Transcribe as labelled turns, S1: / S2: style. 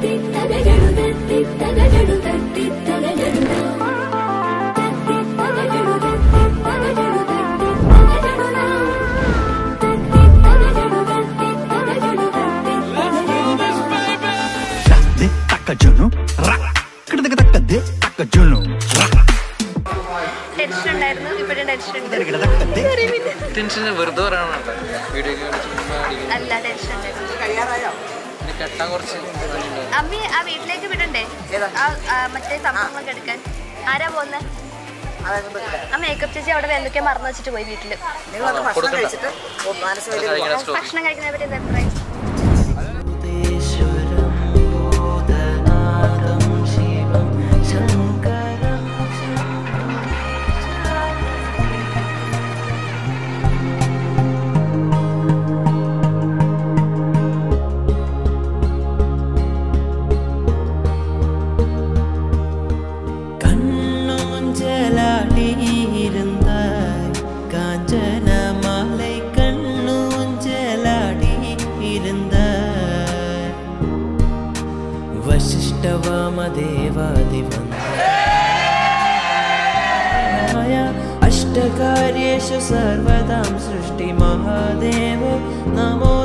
S1: അമ്മി ആ വീട്ടിലേക്ക് വിടണ്ടേ മറ്റേ സംഭവങ്ങളൊക്കെ എടുക്കാൻ? ആരാ പോകുന്നത്? ആ മേക്കപ്പ് ചേച്ചി അവിടെ എന്തൊക്കെയാ മറന്നു വെച്ചിട്ട് പോയി വീട്ടില്. ഭക്ഷണം കഴിക്കുന്നതിനെ പറ്റി അഭിപ്രായം?
S2: अष्टकार्येषु सर्वदां सृष्टि महादेव नमो